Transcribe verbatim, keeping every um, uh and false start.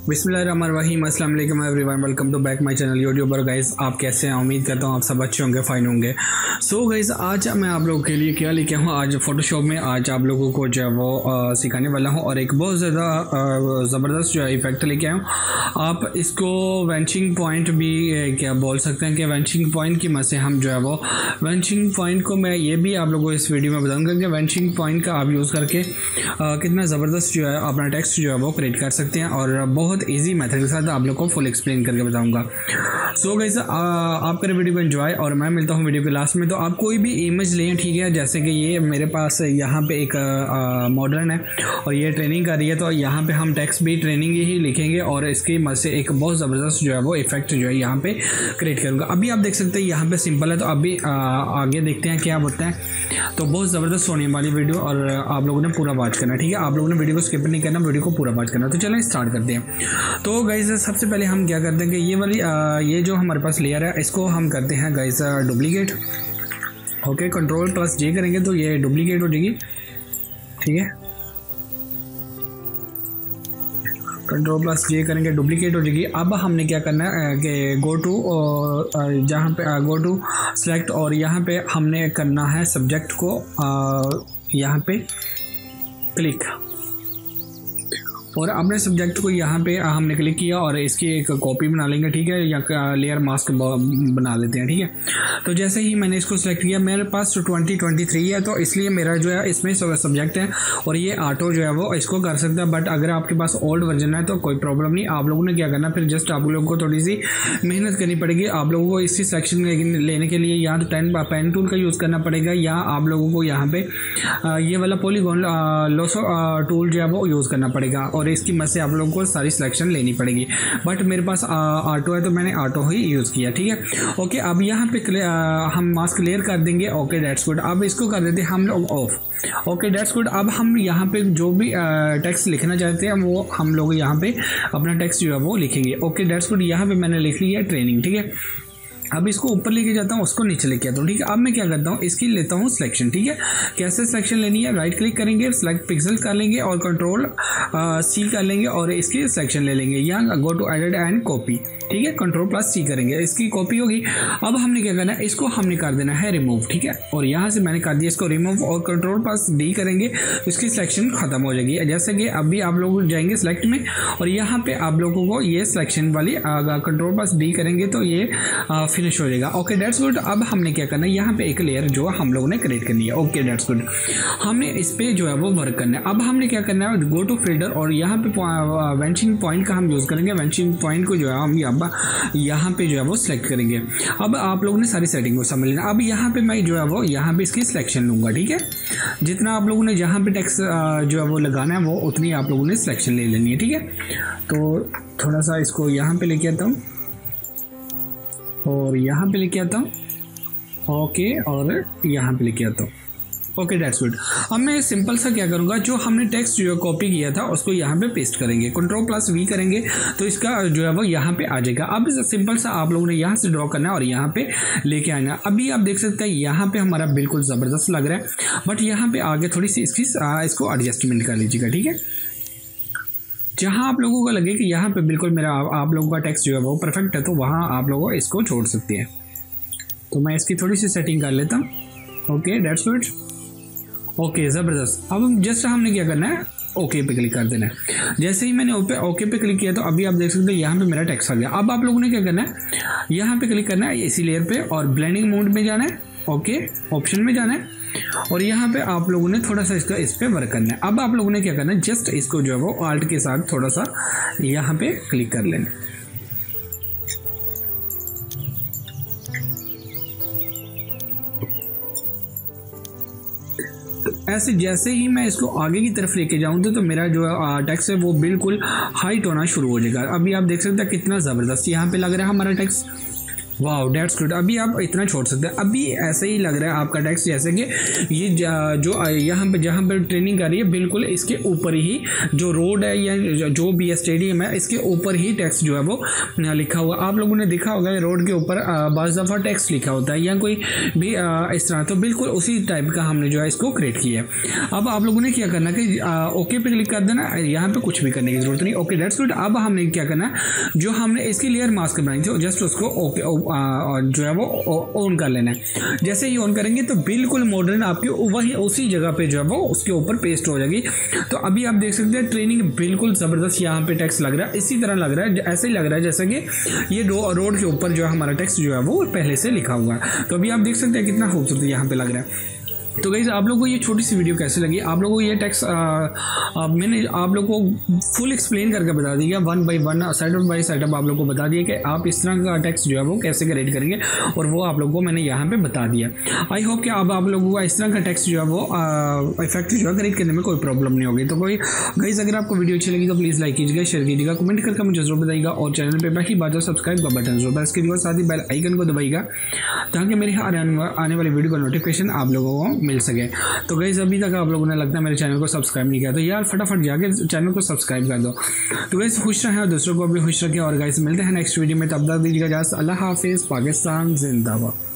बिस्मिल्लाहिर्रहमानिर्रहीम, अस्सलाम वालेकुम everyone, welcome to back my channel YouTuber. Guys आप कैसे हैं? उम्मीद करता हूँ आप सब अच्छे होंगे, फाइन होंगे। सो गाइस आज मैं आप लोगों के लिए क्या लेके आया हूँ, आज फोटोशॉप में आज आप लोगों को जो है वो आ, सिखाने वाला हूँ और एक बहुत ज़्यादा ज़बरदस्त जो है इफेक्ट लेके आया हूँ। आप इसको वेंचिंग पॉइंट भी क्या बोल सकते हैं कि वेंचिंग पॉइंट की मदद से हम जो है वो वेंचिंग पॉइंट को मैं ये भी आप लोगों को इस वीडियो में बताऊँगा कि वेंचिंग पॉइंट का आप यूज़ करके आ, कितना ज़बरदस्त जो है अपना टेक्स्ट जो है वो क्रिएट कर सकते हैं और बहुत इजी मेथड के साथ आप लोग को फुल एक्सप्लेन करके बताऊंगा। सो गाइस आप करें वीडियो को एंजॉय और मैं मिलता हूं वीडियो के लास्ट में। तो आप कोई भी इमेज लें, ठीक है, जैसे कि ये मेरे पास यहाँ पे एक मॉडर्न है और ये ट्रेनिंग कर रही है, तो यहाँ पे हम टेक्स्ट भी ट्रेनिंग ही लिखेंगे और इसकी मदद से एक बहुत ज़बरदस्त जो है वो इफेक्ट जो है यहाँ पे क्रिएट करूँगा। अभी आप देख सकते हैं यहाँ पे सिंपल है, तो अभी आ, आगे देखते हैं क्या होता है। तो बहुत ज़बरदस्त होने वाली वीडियो और आप लोगों ने पूरा वॉच करना, ठीक है। आप लोगों ने वीडियो को स्किप नहीं करना, वीडियो को पूरा वॉच करना। तो चलें स्टार्ट करते हैं। तो गाइस सबसे पहले हम क्या करते हैं कि ये वाली आ, ये जो हमारे पास लेयर है इसको हम करते हैं guys duplicate. Okay, control plus J करेंगे तो ये डुप्लीकेट हो जाएगी, ठीक है। कंट्रोल प्लस जे करेंगे डुप्लीकेट हो जाएगी। अब हमने क्या करना है कि गो टू जहाँ पे गो टू सेलेक्ट और यहाँ पे हमने करना है सब्जेक्ट को यहाँ पे क्लिक और अपने सब्जेक्ट को यहाँ पे हमने क्लिक किया और इसकी एक कॉपी बना लेंगे, ठीक है, या लेयर मास्क बना लेते हैं, ठीक है। तो जैसे ही मैंने इसको सेलेक्ट किया, मेरे पास ट्वेंटी ट्वेंटी थ्री है, तो इसलिए मेरा जो है इसमें सब्जेक्ट है और ये ऑटो जो है वो इसको कर सकता है। बट अगर आपके पास ओल्ड वर्जन है तो कोई प्रॉब्लम नहीं। आप लोगों ने क्या करना, फिर जस्ट आप लोगों को थोड़ी सी मेहनत करनी पड़ेगी। आप लोगों को इसी सेक्शन लेने के लिए या तो टेन पेन टूल का यूज़ करना पड़ेगा या आप लोगों को यहाँ पे ये वाला पॉलीगॉन लोसो टूल जो है वो यूज़ करना पड़ेगा और इसकी मदद से आप लोगों को सारी सिलेक्शन लेनी पड़ेगी। बट मेरे पास ऑटो है तो मैंने ऑटो ही यूज़ किया, ठीक है। ओके, अब यहाँ पे आ, हम मास्क क्लियर कर देंगे। Okay that's good. अब इसको कर देते हैं हम लोग ऑफ। Okay that's good. अब हम यहाँ पे जो भी टेक्स्ट लिखना चाहते हैं वो हम लोग यहाँ पे अपना टेक्स्ट जो है वो लिखेंगे। Okay that's good. यहाँ पे मैंने लिख लिया ट्रेनिंग, ठीक है। अब इसको ऊपर लेके जाता हूँ, उसको नीचे लेके आता हूँ, ठीक है। अब मैं क्या करता हूँ, इसकी लेता हूँ सिलेक्शन, ठीक है। कैसे सिलेक्शन लेनी है, राइट क्लिक करेंगे, सिलेक्ट पिक्सल कर लेंगे और कंट्रोल सी कर लेंगे और इसकी सिलेक्शन ले लेंगे या go to edit and copy, ठीक है। कंट्रोल प्लस सी करेंगे, इसकी कॉपी होगी। अब हमने क्या करना है, इसको हमने कर देना है रिमूव, ठीक है। और यहाँ से मैंने कर दिया इसको रिमूव और कंट्रोल प्लस डी करेंगे, इसकी सिलेक्शन खत्म हो जाएगी। जैसे कि अभी आप लोग जाएंगे सिलेक्ट में और यहाँ पे आप लोगों को ये सिलेक्शन वाली कंट्रोल प्लस डी करेंगे तो ये आ, फिनिश हो जाएगा। Okay that's good. अब हमने क्या करना है, यहाँ पे एक लेयर जो हम लोगों ने क्रिएट करनी है। Okay that's good. हमने इस पे जो है वो वर्क करना है। अब हमने क्या करना है, गो टू फिल्टर और यहाँ पे वेंचिंग पॉइंट का हम यूज़ करेंगे। वेंचिंग पॉइंट को जो है हम यहाँ पे जो है वो सिलेक्ट करेंगे। अब आप लोगों ने सारी सेटिंग को समझ लेना। अब यहाँ पे मैं जो है वो यहाँ पे इसकी सिलेक्शन लूँगा, ठीक है। जितना आप लोगों ने जहाँ पे टेक्स्ट जो है वो लगाना है वो उतनी आप लोगों ने सिलेक्शन ले लेनी है, ठीक है। तो थोड़ा सा इसको यहाँ पे लेके आता हूँ और यहाँ पे लेके आता हूँ, ओके, और यहाँ पे लेके आता हूँ। Okay that's good. अब मैं सिंपल सा क्या करूँगा, जो हमने टेक्स्ट जो है कॉपी किया था उसको यहाँ पे पेस्ट करेंगे। कंट्रोल प्लस वी करेंगे तो इसका जो है वो यहाँ पे आ जाएगा। अब सिंपल सा आप लोगों ने यहाँ से ड्रॉ करना है और यहाँ पे लेके आना। अभी आप देख सकते हैं यहाँ पे हमारा बिल्कुल ज़बरदस्त लग रहा है, बट यहाँ पे आगे थोड़ी सी इसकी इसको एडजस्टमेंट कर लीजिएगा, ठीक है। जहाँ आप लोगों को लगे कि यहाँ पे बिल्कुल मेरा आप लोगों का टेक्स्ट जो है वो परफेक्ट है तो वहाँ आप लोगों इसको छोड़ सकते हैं। तो मैं इसकी थोड़ी सी सेटिंग कर लेता हूँ। Okay that's good. ओके ज़बरदस्त। अब जस्ट हमने क्या करना है, ओके पे क्लिक कर देना है। जैसे ही मैंने ओके ओके पे क्लिक किया तो अभी आप देख सकते हैं यहाँ पे मेरा टेक्स्ट आ गया। अब आप लोगों ने क्या करना है, यहाँ पे क्लिक करना है इसी लेयर पे और ब्लेंडिंग मोड में जाना है। ओके, ऑप्शन में जाना है और यहाँ पे आप लोगों ने थोड़ा सा इसका इस पे वर्क करना है। अब आप लोगों ने क्या करना है, जस्ट इसको जो है वो आल्ट के साथ थोड़ा सा यहाँ पे क्लिक कर लेना। ऐसे जैसे ही मैं इसको आगे की तरफ लेके जाऊँ तो, तो मेरा जो टेक्स्ट है वो बिल्कुल हाइट होना शुरू हो जाएगा। अभी आप देख सकते हैं कितना ज़बरदस्त यहाँ पे लग रहा है हमारा टेक्स्ट। वाह डेट्स गुड। अभी आप इतना छोड़ सकते हैं। अभी ऐसे ही लग रहा है आपका टेक्स्ट जैसे कि ये जो यहाँ पे जहाँ पर ट्रेनिंग कर रही है बिल्कुल इसके ऊपर ही जो रोड है या जो भी स्टेडियम है इसके ऊपर ही टेक्स्ट जो है वो लिखा हुआ। आप लोगों ने देखा होगा रोड के ऊपर बाज़ दफ़ा टेक्स्ट लिखा होता है या कोई भी इस तरह, तो बिल्कुल उसी टाइप का हमने जो है इसको क्रिएट किया है। अब आप लोगों ने क्या करना कि ओके पे क्लिक कर देना, यहाँ पे कुछ भी करने की जरूरत नहीं। Okay that's good. अब हमने क्या करना, जो हमने इसकी लेयर मास्क बनाई थी जस्ट उसको ओके जो है वो ऑन कर लेना है। जैसे ही ऑन करेंगे तो बिल्कुल मॉडर्न आपके वही उसी जगह पे जो है वो उसके ऊपर पेस्ट हो जाएगी। तो अभी आप देख सकते हैं ट्रेनिंग बिल्कुल ज़बरदस्त यहाँ पे टेक्स्ट लग रहा है, इसी तरह लग रहा है, ऐसे ही लग रहा है जैसे कि ये रोड के ऊपर जो है हमारा टेक्स्ट जो है वो पहले से लिखा हुआ है। तो अभी आप देख सकते हैं कितना खूबसूरत यहाँ पे लग रहा है। तो गाइस आप लोगों को ये छोटी सी वीडियो कैसे लगी, आप लोगों को ये टेक्स्ट मैंने आप लोगों को फुल एक्सप्लेन करके बता दिया, one by one setup by setup आप लोगों को बता दिया कि आप इस तरह का टेक्स्ट जो है वो कैसे क्रिएट करेंगे, और वो आप लोगों को मैंने यहाँ पे बता दिया। आई होप कि अब आप लोगों को इस तरह का टेक्स्ट जो है वो इफेक्ट जो है क्रिएट करने में कोई प्रॉब्लम नहीं होगी। तो कोई गाइस अगर आपको वीडियो अच्छी लगी तो प्लीज़ लाइक कीजिएगा, शेयर कीजिएगा, कमेंट करके मुझे जरूर बताइएगा, और चैनल पर पहली बात सब्सक्राइब का बटन जरूर प्रेस कीजिएगा, साथ ही बेल आइकन को दबाइएगा ताकि मेरी हर आने वाली वीडियो का नोटिफिकेशन आप लोगों को मिल सके। तो गाइस अभी तक आप लोगों ने लगता है मेरे चैनल को सब्सक्राइब नहीं किया तो यार फटाफट जाके चैनल को सब्सक्राइब कर दो। तो गाइस खुश रहें और दूसरों को भी खुश रखें, और गाइस मिलते हैं नेक्स्ट वीडियो में, तब तक दीजिएगा इजाज़त। अल्लाह हाफिज़। पाकिस्तान जिंदाबाद।